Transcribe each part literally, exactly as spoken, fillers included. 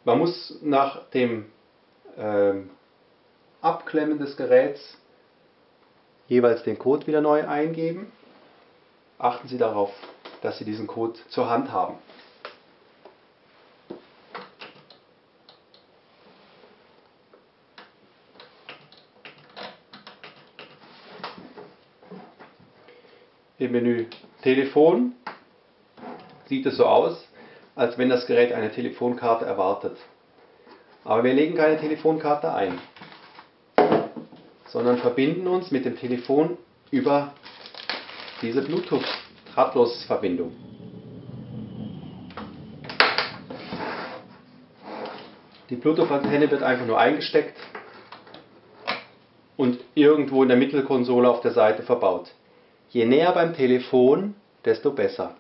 Man muss nach dem ähm, Abklemmen des Geräts jeweils den Code wieder neu eingeben. Achten Sie darauf, dass Sie diesen Code zur Hand haben. Im Menü Telefon sieht es so aus, als wenn das Gerät eine Telefonkarte erwartet. Aber wir legen keine Telefonkarte ein, sondern verbinden uns mit dem Telefon über diese Bluetooth-Drahtlosverbindung. Die Bluetooth-Antenne wird einfach nur eingesteckt und irgendwo in der Mittelkonsole auf der Seite verbaut. Je näher beim Telefon, desto besser.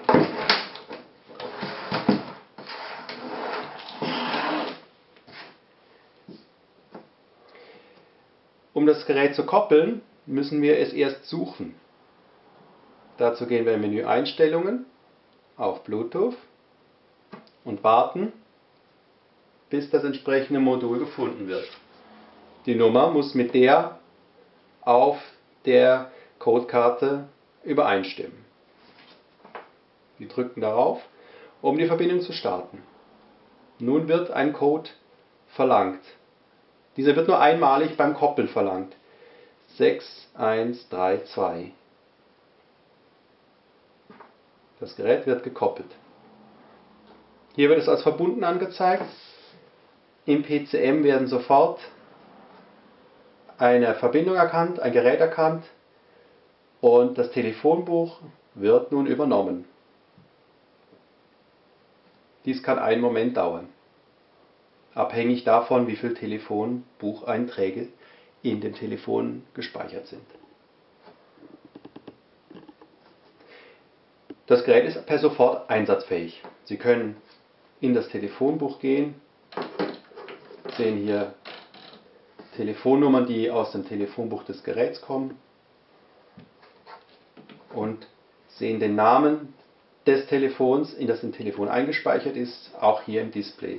Um das Gerät zu koppeln, müssen wir es erst suchen. Dazu gehen wir im Menü Einstellungen auf Bluetooth und warten, bis das entsprechende Modul gefunden wird. Die Nummer muss mit der auf der Codekarte übereinstimmen. Wir drücken darauf, um die Verbindung zu starten. Nun wird ein Code verlangt. Dieser wird nur einmalig beim Koppeln verlangt. sechs eins drei zwei. Das Gerät wird gekoppelt. Hier wird es als verbunden angezeigt. Im P C M werden sofort eine Verbindung erkannt, ein Gerät erkannt und das Telefonbuch wird nun übernommen. Dies kann einen Moment dauern, abhängig davon, wie viele Telefonbucheinträge in dem Telefon gespeichert sind. Das Gerät ist per sofort einsatzfähig. Sie können in das Telefonbuch gehen, sehen hier Telefonnummern, die aus dem Telefonbuch des Geräts kommen und sehen den Namen des Telefons, in das im Telefon eingespeichert ist, auch hier im Display.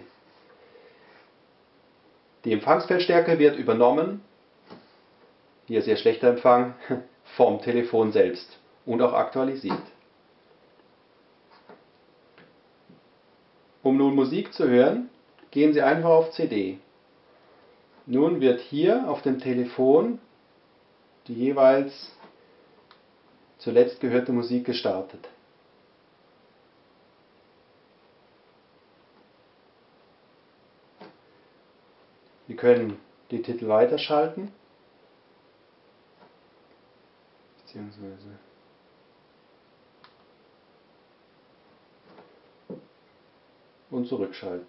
Die Empfangsfeldstärke wird übernommen, hier sehr schlechter Empfang, vom Telefon selbst und auch aktualisiert. Um nun Musik zu hören, gehen Sie einfach auf C D. Nun wird hier auf dem Telefon die jeweils zuletzt gehörte Musik gestartet. Sie können die Titel weiterschalten, beziehungsweise und zurückschalten.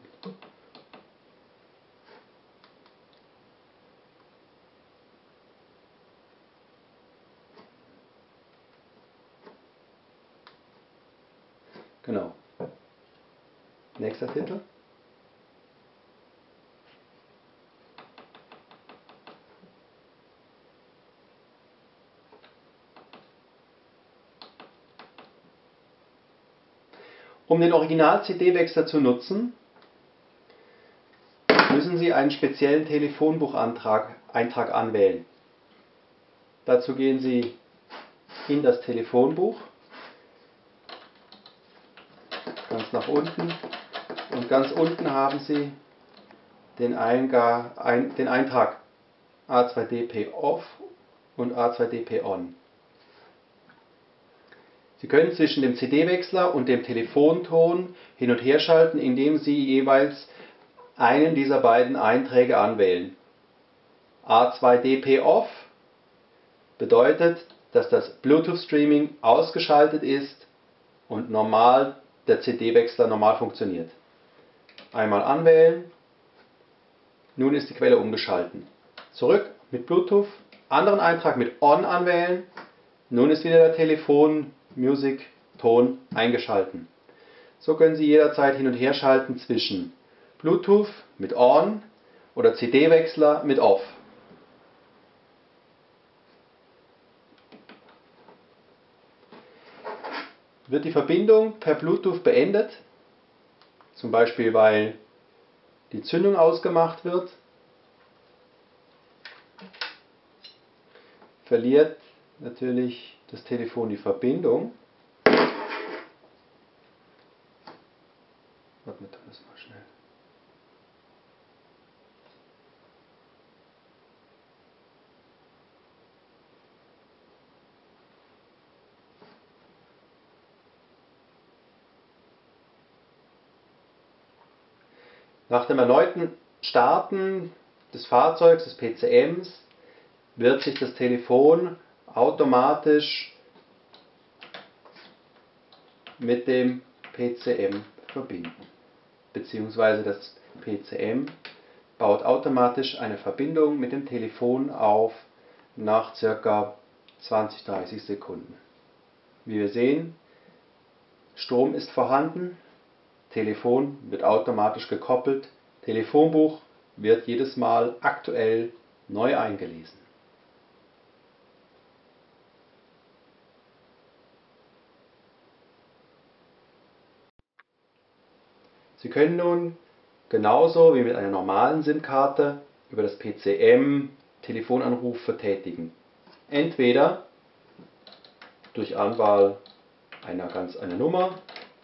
Genau. Nächster Titel. Um den Original-C D-Wechsler zu nutzen, müssen Sie einen speziellen Telefonbucheintrag Eintrag anwählen. Dazu gehen Sie in das Telefonbuch, ganz nach unten, und ganz unten haben Sie den, Einga, ein, den Eintrag A zwei D P Off und A zwei D P On. Sie können zwischen dem C D-Wechsler und dem Telefonton hin und her schalten, indem Sie jeweils einen dieser beiden Einträge anwählen. A zwei D P Off bedeutet, dass das Bluetooth-Streaming ausgeschaltet ist und normal der C D-Wechsler normal funktioniert. Einmal anwählen, nun ist die Quelle umgeschalten. Zurück mit Bluetooth, anderen Eintrag mit On anwählen, nun ist wieder der Telefon Music Ton eingeschalten. So können Sie jederzeit hin und her schalten zwischen Bluetooth mit On oder C D-Wechsler mit Off. Wird die Verbindung per Bluetooth beendet, zum Beispiel weil die Zündung ausgemacht wird, verliert natürlich das Telefon die Verbindung. Warte, wir tun das mal schnell. Nach dem erneuten Starten des Fahrzeugs, des P C Ms, wird sich das Telefon automatisch mit dem P C M verbinden. Beziehungsweise das P C M baut automatisch eine Verbindung mit dem Telefon auf nach ca. zwanzig bis dreißig Sekunden. Wie wir sehen, Strom ist vorhanden, Telefon wird automatisch gekoppelt, Telefonbuch wird jedes Mal aktuell neu eingelesen. Sie können nun genauso wie mit einer normalen SIM-Karte über das P C M Telefonanrufe tätigen. Entweder durch Anwahl einer ganz einer Nummer,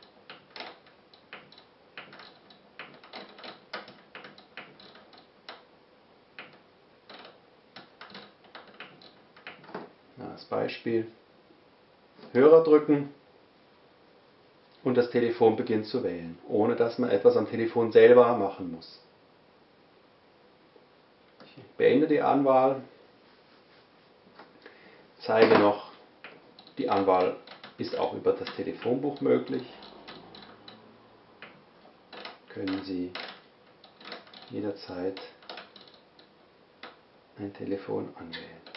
als Beispiel Hörer drücken und das Telefon beginnt zu wählen, ohne dass man etwas am Telefon selber machen muss. Ich beende die Anwahl, zeige noch, die Anwahl ist auch über das Telefonbuch möglich. Können Sie jederzeit ein Telefon anwählen.